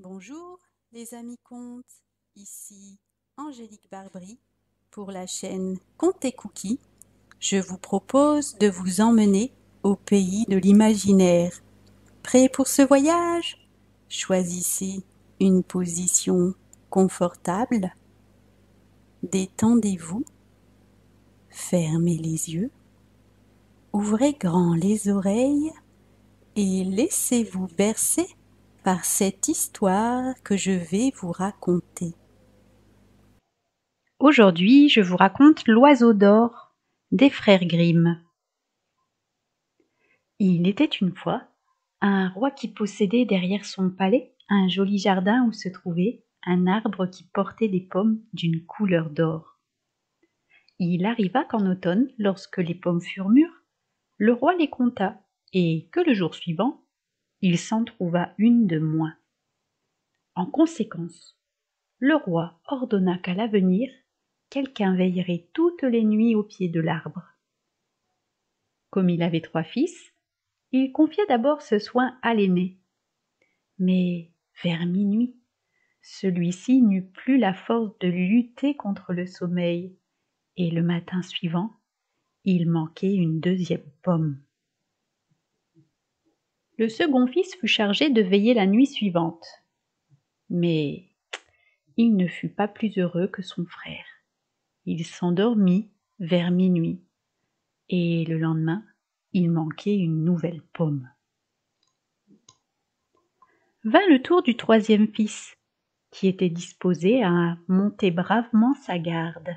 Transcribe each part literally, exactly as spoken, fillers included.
Bonjour les amis contes, ici Angélique Barbry pour la chaîne Contes et Cookies. Je vous propose de vous emmener au pays de l'imaginaire. Prêt pour ce voyage? Choisissez une position confortable, détendez-vous, fermez les yeux, ouvrez grand les oreilles et laissez-vous bercer par cette histoire que je vais vous raconter. Aujourd'hui, je vous raconte L'Oiseau d'or des frères Grimm. Il était une fois un roi qui possédait derrière son palais un joli jardin où se trouvait un arbre qui portait des pommes d'une couleur d'or. Il arriva qu'en automne, lorsque les pommes furent mûres, le roi les compta et que le jour suivant, il s'en trouva une de moins. En conséquence, le roi ordonna qu'à l'avenir, quelqu'un veillerait toutes les nuits au pied de l'arbre. Comme il avait trois fils, il confia d'abord ce soin à l'aîné. Mais vers minuit, celui-ci n'eut plus la force de lutter contre le sommeil, et le matin suivant, il manquait une deuxième pomme. Le second fils fut chargé de veiller la nuit suivante, mais il ne fut pas plus heureux que son frère. Il s'endormit vers minuit, et le lendemain, il manquait une nouvelle pomme. Vint le tour du troisième fils, qui était disposé à monter bravement sa garde.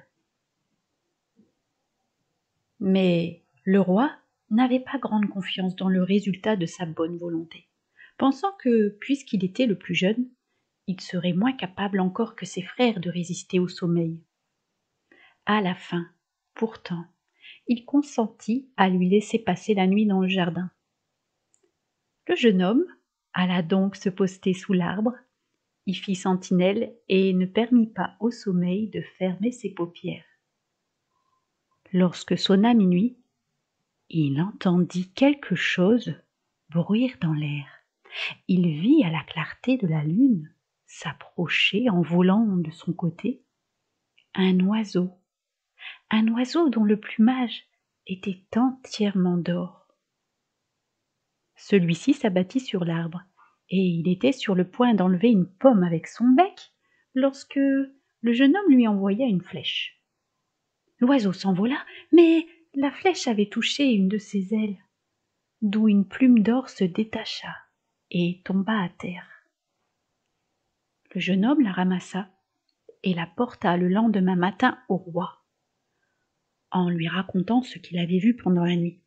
Mais le roi n'avait pas grande confiance dans le résultat de sa bonne volonté, pensant que, puisqu'il était le plus jeune, il serait moins capable encore que ses frères de résister au sommeil. À la fin, pourtant, il consentit à lui laisser passer la nuit dans le jardin. Le jeune homme alla donc se poster sous l'arbre, y fit sentinelle et ne permit pas au sommeil de fermer ses paupières. Lorsque sonna minuit, il entendit quelque chose bruire dans l'air. Il vit à la clarté de la lune s'approcher en volant de son côté un oiseau, un oiseau dont le plumage était entièrement d'or. Celui-ci s'abattit sur l'arbre, et il était sur le point d'enlever une pomme avec son bec, lorsque le jeune homme lui envoya une flèche. L'oiseau s'envola, mais la flèche avait touché une de ses ailes, d'où une plume d'or se détacha et tomba à terre. Le jeune homme la ramassa et la porta le lendemain matin au roi, en lui racontant ce qu'il avait vu pendant la nuit.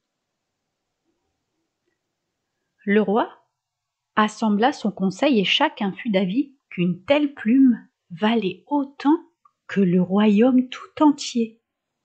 Le roi assembla son conseil et chacun fut d'avis qu'une telle plume valait autant que le royaume tout entier.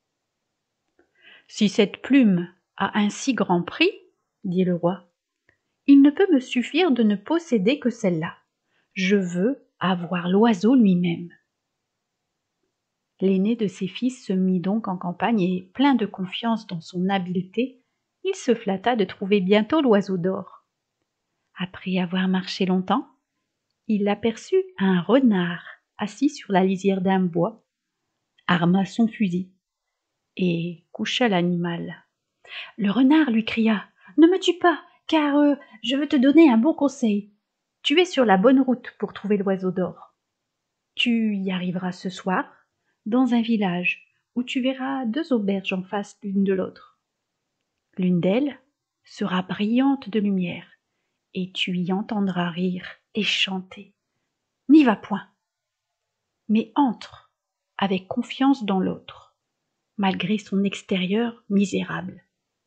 « Si cette plume a un si grand prix, dit le roi, il ne peut me suffire de ne posséder que celle-là. Je veux avoir l'oiseau lui-même. » L'aîné de ses fils se mit donc en campagne et, plein de confiance dans son habileté, il se flatta de trouver bientôt l'oiseau d'or. Après avoir marché longtemps, il aperçut un renard assis sur la lisière d'un bois, arma son fusil et coucha l'animal. Le renard lui cria « Ne me tue pas, car euh, je veux te donner un bon conseil. Tu es sur la bonne route pour trouver l'oiseau d'or. Tu y arriveras ce soir, dans un village où tu verras deux auberges en face l'une de l'autre. L'une d'elles sera brillante de lumière, et tu y entendras rire et chanter. N'y va point, mais entre avec confiance dans l'autre, malgré son extérieur misérable.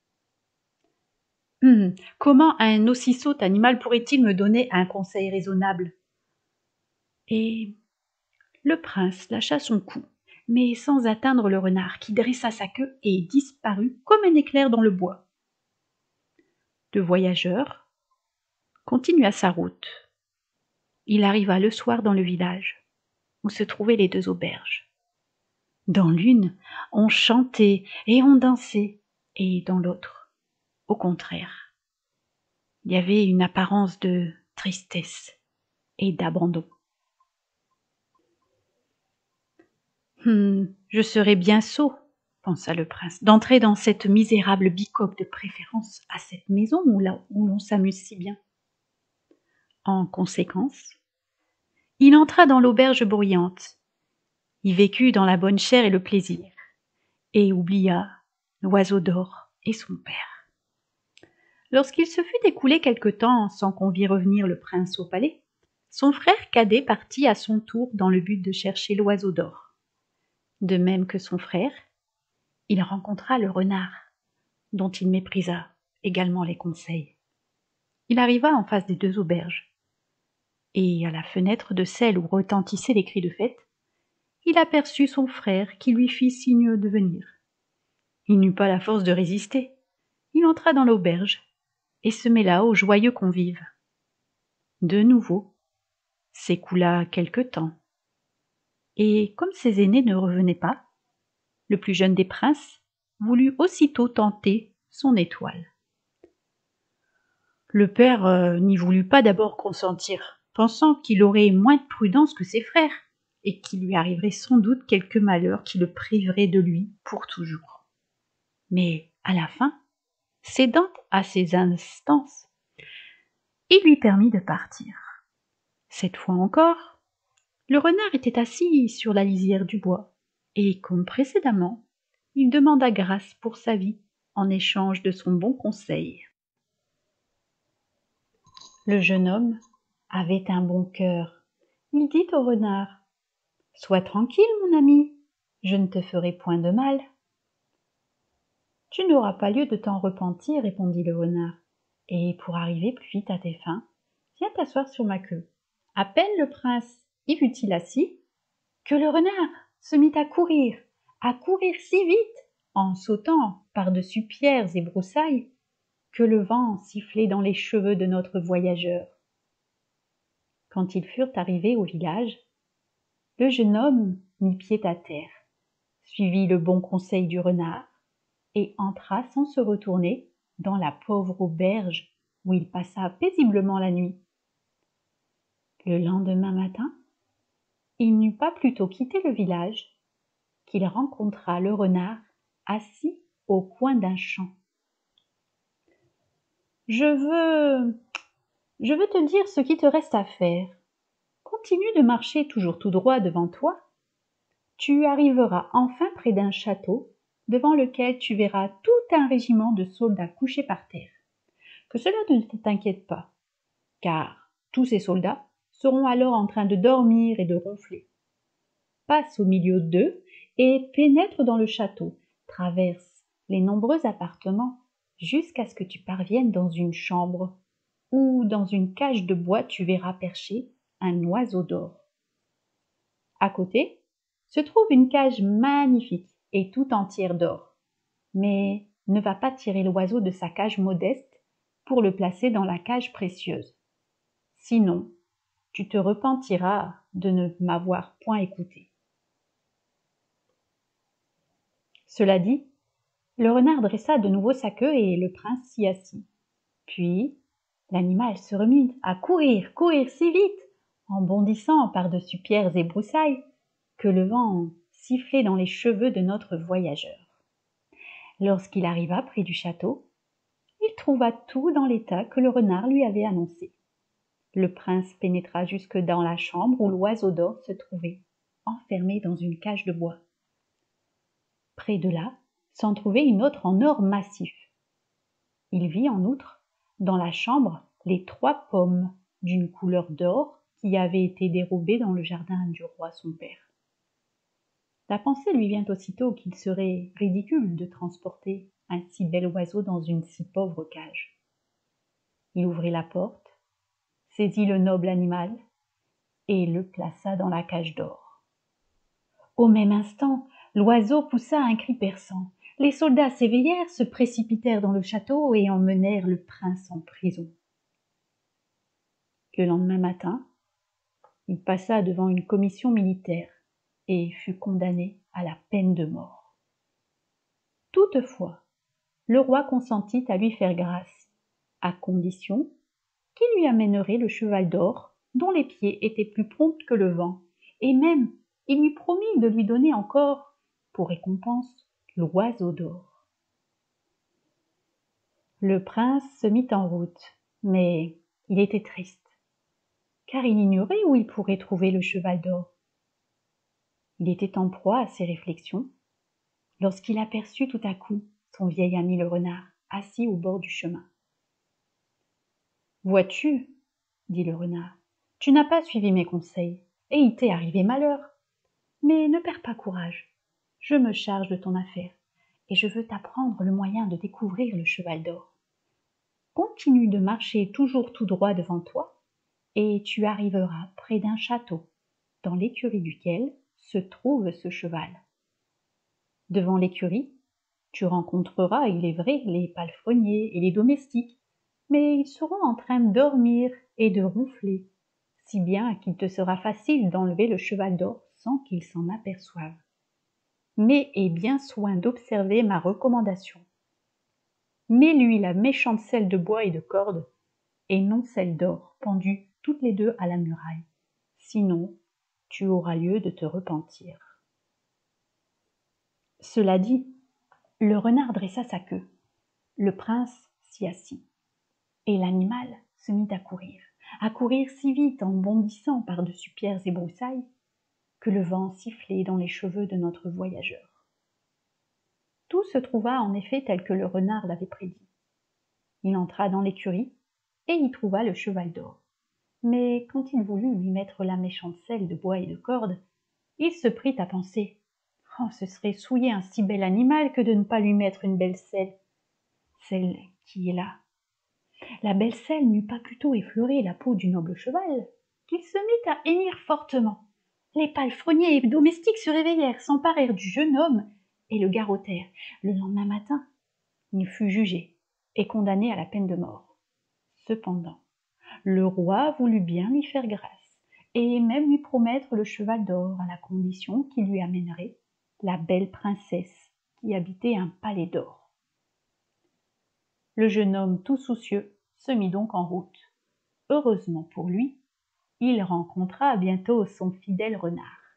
Hum, comment un aussi sot animal pourrait-il me donner un conseil raisonnable ? Et le prince lâcha son cou, mais sans atteindre le renard, qui dressa sa queue et disparut comme un éclair dans le bois. Le voyageur continua sa route. Il arriva le soir dans le village, où se trouvaient les deux auberges. Dans l'une, on chantait et on dansait, et dans l'autre, au contraire, il y avait une apparence de tristesse et d'abandon. Hum, je serais bien sot, pensa le prince, d'entrer dans cette misérable bicoque, de préférence à cette maison où, là, où l'on s'amuse si bien. En conséquence, il entra dans l'auberge bruyante, y vécut dans la bonne chère et le plaisir, et oublia l'oiseau d'or et son père. Lorsqu'il se fut écoulé quelque temps sans qu'on vît revenir le prince au palais, son frère cadet partit à son tour dans le but de chercher l'oiseau d'or. De même que son frère, il rencontra le renard, dont il méprisa également les conseils. Il arriva en face des deux auberges, et à la fenêtre de celle où retentissaient les cris de fête, il aperçut son frère qui lui fit signe de venir. Il n'eut pas la force de résister. Il entra dans l'auberge et se mêla aux joyeux convives. De nouveau, s'écoula quelque temps, et comme ses aînés ne revenaient pas, le plus jeune des princes voulut aussitôt tenter son étoile. Le père euh, n'y voulut pas d'abord consentir, pensant qu'il aurait moins de prudence que ses frères, et qu'il lui arriverait sans doute quelque malheur qui le priverait de lui pour toujours. Mais à la fin, cédant à ses instances, il lui permit de partir. Cette fois encore, le renard était assis sur la lisière du bois, et comme précédemment, il demanda grâce pour sa vie en échange de son bon conseil. Le jeune homme avait un bon cœur. Il dit au renard: « Sois tranquille, mon ami, je ne te ferai point de mal. »« Tu n'auras pas lieu de t'en repentir, répondit le renard, et pour arriver plus vite à tes fins, viens t'asseoir sur ma queue. » À peine le prince y fut-il assis, que le renard se mit à courir, à courir si vite, en sautant par-dessus pierres et broussailles, que le vent sifflait dans les cheveux de notre voyageur. Quand ils furent arrivés au village, le jeune homme mit pied à terre, suivit le bon conseil du renard, et entra sans se retourner dans la pauvre auberge où il passa paisiblement la nuit. Le lendemain matin, il n'eut pas plutôt quitté le village qu'il rencontra le renard assis au coin d'un champ. « Je veux... je veux te dire ce qui te reste à faire. Continue de marcher toujours tout droit devant toi. Tu arriveras enfin près d'un château devant lequel tu verras tout un régiment de soldats couchés par terre. Que cela ne t'inquiète pas, car tous ces soldats seront alors en train de dormir et de ronfler. Passe au milieu d'eux et pénètre dans le château, traverse les nombreux appartements jusqu'à ce que tu parviennes dans une chambre où dans une cage de bois tu verras perché un oiseau d'or. À côté se trouve une cage magnifique et tout entière d'or, mais ne va pas tirer l'oiseau de sa cage modeste pour le placer dans la cage précieuse. Sinon, tu te repentiras de ne m'avoir point écouté. » Cela dit, le renard dressa de nouveau sa queue et le prince s'y assit. Puis, l'animal se remit à courir, courir si vite, en bondissant par-dessus pierres et broussailles, que le vent sifflait dans les cheveux de notre voyageur. Lorsqu'il arriva près du château, il trouva tout dans l'état que le renard lui avait annoncé. Le prince pénétra jusque dans la chambre où l'oiseau d'or se trouvait, enfermé dans une cage de bois. Près de là, s'en trouvait une autre en or massif. Il vit en outre, dans la chambre, les trois pommes d'une couleur d'or qui avaient été dérobées dans le jardin du roi son père. La pensée lui vient aussitôt qu'il serait ridicule de transporter un si bel oiseau dans une si pauvre cage. Il ouvrit la porte, saisit le noble animal et le plaça dans la cage d'or. Au même instant, l'oiseau poussa un cri perçant. Les soldats s'éveillèrent, se précipitèrent dans le château et emmenèrent le prince en prison. Le lendemain matin, il passa devant une commission militaire et fut condamné à la peine de mort. Toutefois, le roi consentit à lui faire grâce, à condition qu'il lui amènerait le cheval d'or dont les pieds étaient plus prompts que le vent, et même il lui promit de lui donner encore, pour récompense, l'oiseau d'or. Le prince se mit en route, mais il était triste, car il ignorait où il pourrait trouver le cheval d'or. Il était en proie à ses réflexions, lorsqu'il aperçut tout à coup son vieil ami le renard, assis au bord du chemin. « Vois-tu, dit le renard, tu n'as pas suivi mes conseils, et il t'est arrivé malheur. Mais ne perds pas courage, je me charge de ton affaire, et je veux t'apprendre le moyen de découvrir le cheval d'or. Continue de marcher toujours tout droit devant toi, et tu arriveras près d'un château, dans l'écurie duquel se trouve ce cheval. Devant l'écurie, tu rencontreras, il est vrai, les palefreniers et les domestiques, mais ils seront en train de dormir et de ronfler, si bien qu'il te sera facile d'enlever le cheval d'or sans qu'ils s'en aperçoivent. Mais aie bien soin d'observer ma recommandation. Mets-lui la méchante selle de bois et de corde, et non celle d'or, pendue toutes les deux à la muraille. Sinon, tu auras lieu de te repentir. » Cela dit, le renard dressa sa queue. Le prince s'y assit, et l'animal se mit à courir, à courir si vite en bondissant par-dessus pierres et broussailles, que le vent sifflait dans les cheveux de notre voyageur. Tout se trouva en effet tel que le renard l'avait prédit. Il entra dans l'écurie, et y trouva le cheval d'or. Mais quand il voulut lui mettre la méchante selle de bois et de corde, il se prit à penser « Oh, ce serait souiller un si bel animal que de ne pas lui mettre une belle selle, celle qui est là. » La belle selle n'eut pas plutôt effleuré la peau du noble cheval qu'il se mit à hennir fortement. Les palefreniers et domestiques se réveillèrent, s'emparèrent du jeune homme et le garrottèrent. Le lendemain matin, il fut jugé et condamné à la peine de mort. Cependant, le roi voulut bien lui faire grâce et même lui promettre le cheval d'or à la condition qu'il lui amènerait la belle princesse qui habitait un palais d'or. Le jeune homme tout soucieux se mit donc en route. Heureusement pour lui, il rencontra bientôt son fidèle renard.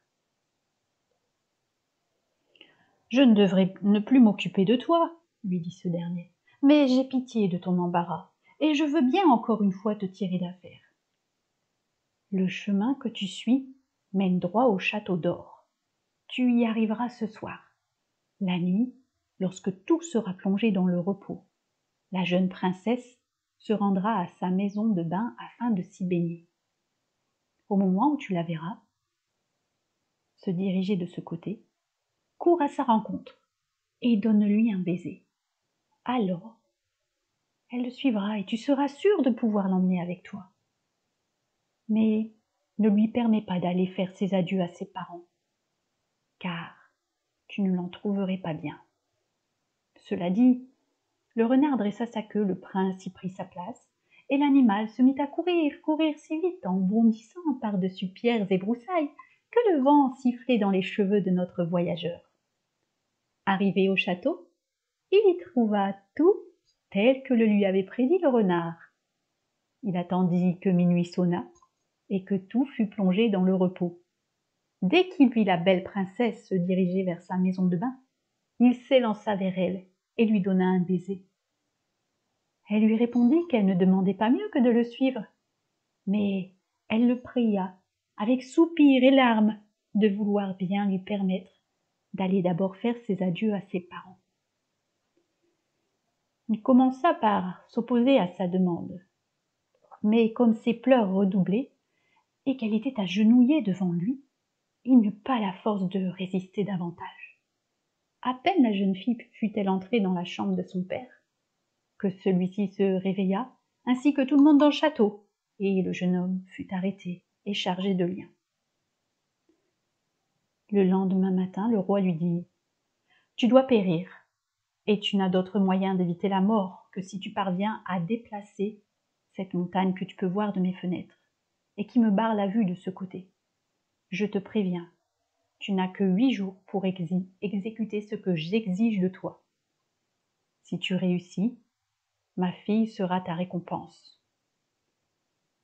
« Je ne devrais ne plus m'occuper de toi, lui dit ce dernier, mais j'ai pitié de ton embarras, et je veux bien encore une fois te tirer d'affaire. Le chemin que tu suis mène droit au château d'or. Tu y arriveras ce soir. La nuit, lorsque tout sera plongé dans le repos, la jeune princesse se rendra à sa maison de bain afin de s'y baigner. Au moment où tu la verras se diriger de ce côté, cours à sa rencontre et donne-lui un baiser. Alors, elle le suivra et tu seras sûr de pouvoir l'emmener avec toi. Mais ne lui permets pas d'aller faire ses adieux à ses parents, car tu ne l'en trouverais pas bien. » Cela dit, le renard dressa sa queue, le prince y prit sa place, et l'animal se mit à courir, courir si vite, en bondissant par-dessus pierres et broussailles, que le vent sifflait dans les cheveux de notre voyageur. Arrivé au château, il y trouva tout tel que le lui avait prédit le renard. Il attendit que minuit sonnât, et que tout fut plongé dans le repos. Dès qu'il vit la belle princesse se diriger vers sa maison de bain, il s'élança vers elle et lui donna un baiser. Elle lui répondit qu'elle ne demandait pas mieux que de le suivre, mais elle le pria, avec soupirs et larmes, de vouloir bien lui permettre d'aller d'abord faire ses adieux à ses parents. Il commença par s'opposer à sa demande, mais comme ses pleurs redoublaient et qu'elle était agenouillée devant lui, il n'eut pas la force de résister davantage. À peine la jeune fille fut-elle entrée dans la chambre de son père, que celui-ci se réveilla, ainsi que tout le monde dans le château, et le jeune homme fut arrêté et chargé de liens. Le lendemain matin, le roi lui dit « Tu dois périr, et tu n'as d'autre moyen d'éviter la mort que si tu parviens à déplacer cette montagne que tu peux voir de mes fenêtres, et qui me barre la vue de ce côté. Je te préviens, tu n'as que huit jours pour exi- exécuter ce que j'exige de toi. Si tu réussis, ma fille sera ta récompense. »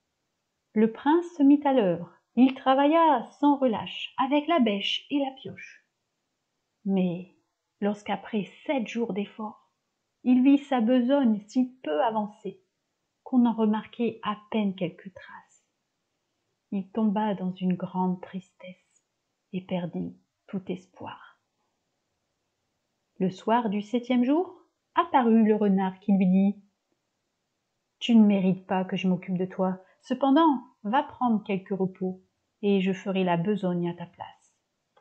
Le prince se mit à l'œuvre. Il travailla sans relâche, avec la bêche et la pioche. Mais lorsqu'après sept jours d'efforts, il vit sa besogne si peu avancée qu'on en remarquait à peine quelques traces, il tomba dans une grande tristesse et perdit tout espoir. Le soir du septième jour, apparut le renard qui lui dit « Tu ne mérites pas que je m'occupe de toi, cependant, va prendre quelque repos, et je ferai la besogne à ta place. »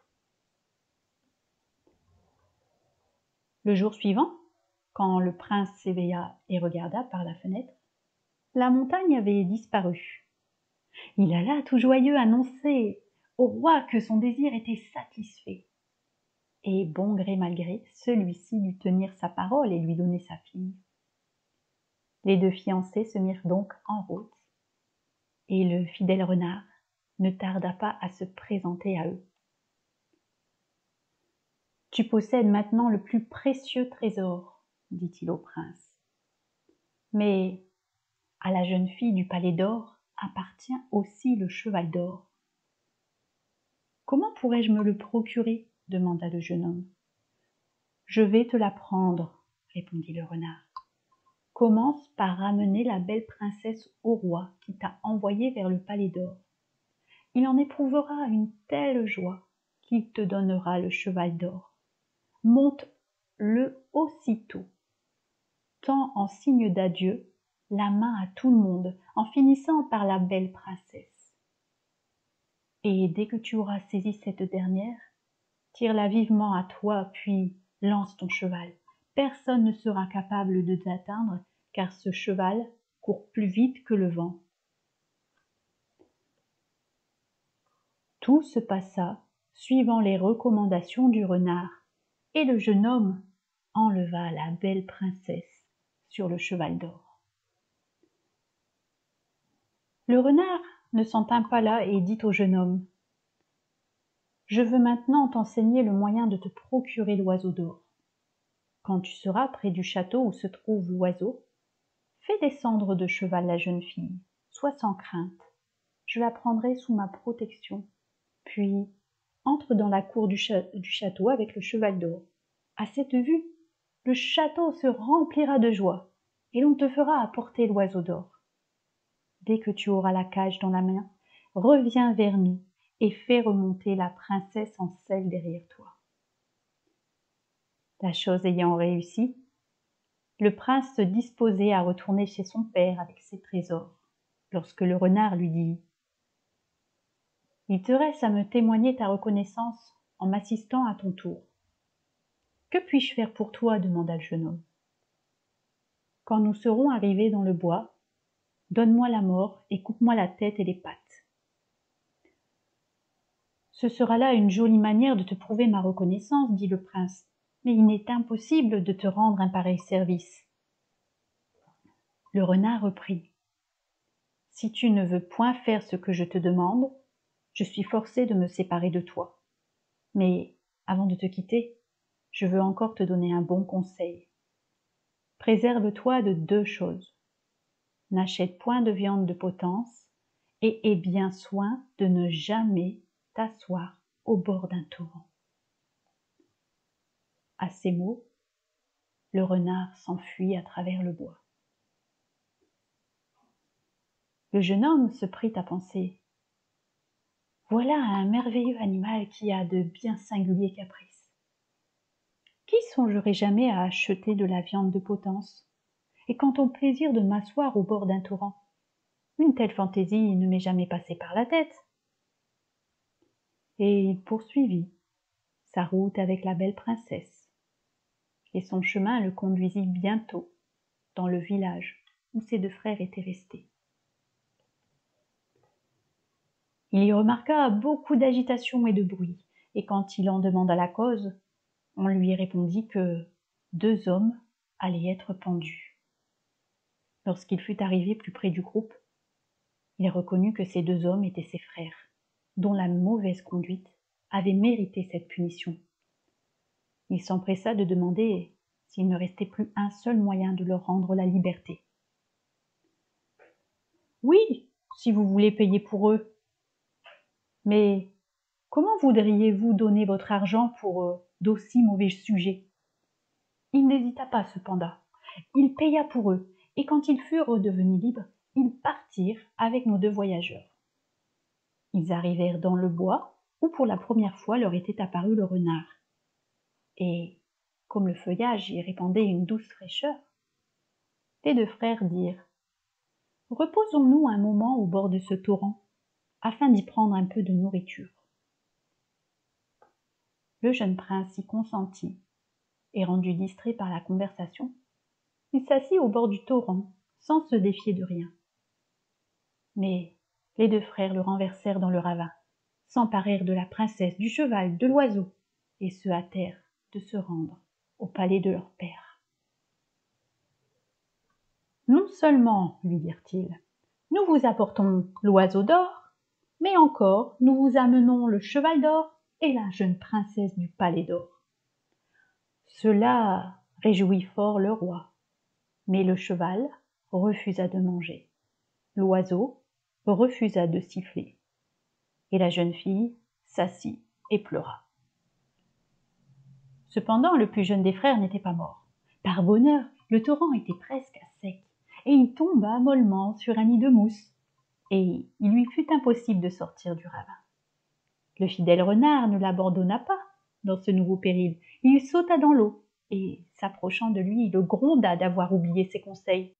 Le jour suivant, quand le prince s'éveilla et regarda par la fenêtre, la montagne avait disparu. Il alla tout joyeux annoncer au roi que son désir était satisfait. Et bon gré mal gré, celui-ci dut tenir sa parole et lui donner sa fille. Les deux fiancés se mirent donc en route, et le fidèle renard ne tarda pas à se présenter à eux. « Tu possèdes maintenant le plus précieux trésor, dit-il au prince. Mais à la jeune fille du palais d'or appartient aussi le cheval d'or. Comment pourrais-je me le procurer ? Demanda le jeune homme. Je vais te l'apprendre, répondit le renard. Commence par ramener la belle princesse au roi qui t'a envoyé vers le palais d'or. Il en éprouvera une telle joie qu'il te donnera le cheval d'or. Monte-le aussitôt. Tends en signe d'adieu la main à tout le monde en finissant par la belle princesse. Et dès que tu auras saisi cette dernière, tire-la vivement à toi, puis lance ton cheval. Personne ne sera capable de t'atteindre, car ce cheval court plus vite que le vent. » Tout se passa suivant les recommandations du renard, et le jeune homme enleva la belle princesse sur le cheval d'or. Le renard ne s'en tint pas là et dit au jeune homme « Je veux maintenant t'enseigner le moyen de te procurer l'oiseau d'or. Quand tu seras près du château où se trouve l'oiseau, fais descendre de cheval la jeune fille, sois sans crainte, je la prendrai sous ma protection, puis entre dans la cour du, cha du château avec le cheval d'or. À cette vue, le château se remplira de joie, et l'on te fera apporter l'oiseau d'or. Dès que tu auras la cage dans la main, reviens vers nous et fais remonter la princesse en selle derrière toi. » La chose ayant réussi, le prince se disposait à retourner chez son père avec ses trésors, lorsque le renard lui dit « Il te reste à me témoigner ta reconnaissance en m'assistant à ton tour. »« Que puis-je faire pour toi ?» demanda le jeune homme. « Quand nous serons arrivés dans le bois, donne-moi la mort et coupe-moi la tête et les pattes. Ce sera là une jolie manière de te prouver ma reconnaissance, dit le prince, mais il n'est impossible de te rendre un pareil service. » Le renard reprit. « Si tu ne veux point faire ce que je te demande, je suis forcé de me séparer de toi. Mais avant de te quitter, je veux encore te donner un bon conseil. Préserve-toi de deux choses. N'achète point de viande de potence et aie bien soin de ne jamais t'asseoir au bord d'un torrent. » À ces mots, le renard s'enfuit à travers le bois. Le jeune homme se prit à penser « Voilà un merveilleux animal qui a de bien singuliers caprices. Qui songerait jamais à acheter de la viande de potence? Et quant au plaisir de m'asseoir au bord d'un torrent, une telle fantaisie ne m'est jamais passée par la tête. » Et il poursuivit sa route avec la belle princesse, et son chemin le conduisit bientôt dans le village où ses deux frères étaient restés. Il y remarqua beaucoup d'agitation et de bruit, et quand il en demanda la cause, on lui répondit que deux hommes allaient être pendus. Lorsqu'il fut arrivé plus près du groupe, il reconnut que ces deux hommes étaient ses frères, dont la mauvaise conduite avait mérité cette punition. Il s'empressa de demander s'il ne restait plus un seul moyen de leur rendre la liberté. « Oui, si vous voulez payer pour eux. Mais comment voudriez-vous donner votre argent pour euh, d'aussi mauvais sujets? Il n'hésita pas cependant. Il paya pour eux, et quand ils furent devenus libres, ils partirent avec nos deux voyageurs. Ils arrivèrent dans le bois, où pour la première fois leur était apparu le renard. Et, comme le feuillage y répandait une douce fraîcheur, les deux frères dirent « Reposons-nous un moment au bord de ce torrent, afin d'y prendre un peu de nourriture. » Le jeune prince y consentit, et rendu distrait par la conversation, il s'assit au bord du torrent, sans se défier de rien. Mais les deux frères le renversèrent dans le ravin, s'emparèrent de la princesse, du cheval, de l'oiseau, et se hâtèrent de se rendre au palais de leur père. « Non seulement, lui dirent-ils, nous vous apportons l'oiseau d'or, mais encore nous vous amenons le cheval d'or et la jeune princesse du palais d'or. » Cela réjouit fort le roi, mais le cheval refusa de manger, l'oiseau refusa de siffler, et la jeune fille s'assit et pleura. Cependant, le plus jeune des frères n'était pas mort. Par bonheur, le torrent était presque à sec, et il tomba mollement sur un nid de mousse, et il lui fut impossible de sortir du ravin. Le fidèle renard ne l'abandonna pas dans ce nouveau péril. Il sauta dans l'eau, et, s'approchant de lui, le gronda d'avoir oublié ses conseils.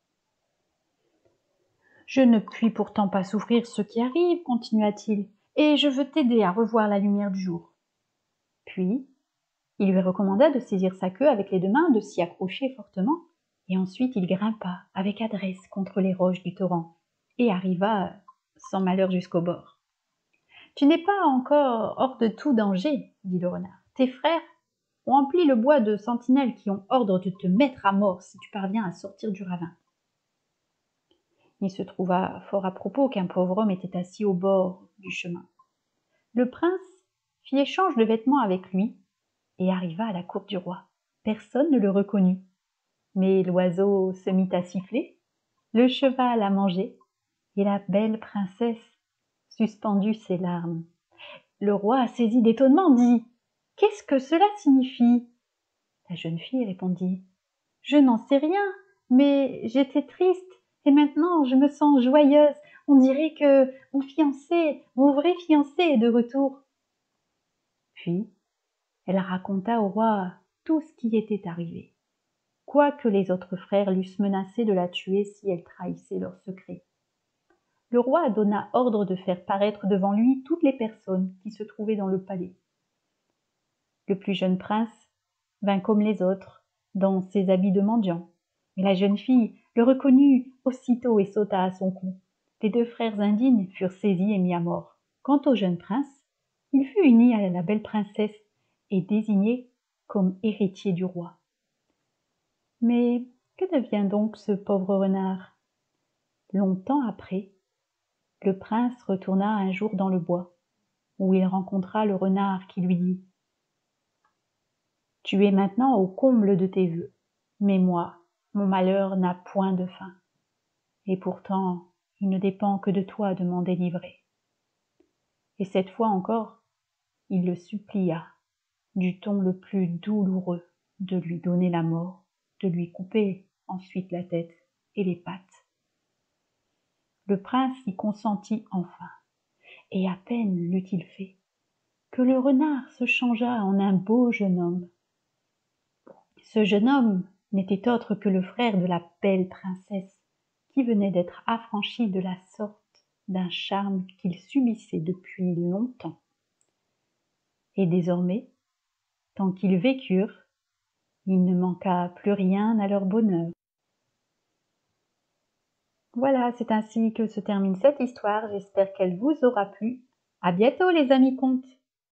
« Je ne puis pourtant pas souffrir ce qui arrive, continua-t-il, et je veux t'aider à revoir la lumière du jour. » Puis, il lui recommanda de saisir sa queue avec les deux mains, de s'y accrocher fortement, et ensuite il grimpa avec adresse contre les roches du torrent, et arriva sans malheur jusqu'au bord. « Tu n'es pas encore hors de tout danger, dit le renard. Tes frères ont empli le bois de sentinelles qui ont ordre de te mettre à mort si tu parviens à sortir du ravin. » Il se trouva fort à propos qu'un pauvre homme était assis au bord du chemin. Le prince fit échange de vêtements avec lui et arriva à la cour du roi. Personne ne le reconnut, mais l'oiseau se mit à siffler, le cheval à manger, et la belle princesse suspendit ses larmes. Le roi, saisi d'étonnement, dit « Qu'est-ce que cela signifie ?» La jeune fille répondit « Je n'en sais rien, mais j'étais triste et maintenant je me sens joyeuse. On dirait que mon fiancé, mon vrai fiancé est de retour. » Puis, elle raconta au roi tout ce qui était arrivé, quoique les autres frères l'eussent menacée de la tuer si elle trahissait leur secret. Le roi donna ordre de faire paraître devant lui toutes les personnes qui se trouvaient dans le palais. Le plus jeune prince vint comme les autres, dans ses habits de mendiant, mais la jeune fille le reconnut aussitôt et sauta à son cou. Les deux frères indignes furent saisis et mis à mort. Quant au jeune prince, il fut uni à la belle princesse et désigné comme héritier du roi. Mais que devient donc ce pauvre renard? Longtemps après, le prince retourna un jour dans le bois, où il rencontra le renard qui lui dit « Tu es maintenant au comble de tes vœux, mais moi, mon malheur n'a point de fin, et pourtant il ne dépend que de toi de m'en délivrer. » Et cette fois encore, il le supplia, du ton le plus douloureux, de lui donner la mort, de lui couper ensuite la tête et les pattes. Le prince y consentit enfin, et à peine l'eut-il fait, que le renard se changea en un beau jeune homme. Ce jeune homme n'était autre que le frère de la belle princesse, qui venait d'être affranchi de la sorte d'un charme qu'il subissait depuis longtemps. Et désormais, tant qu'ils vécurent, il ne manqua plus rien à leur bonheur. Voilà, c'est ainsi que se termine cette histoire. J'espère qu'elle vous aura plu. À bientôt les amis contes.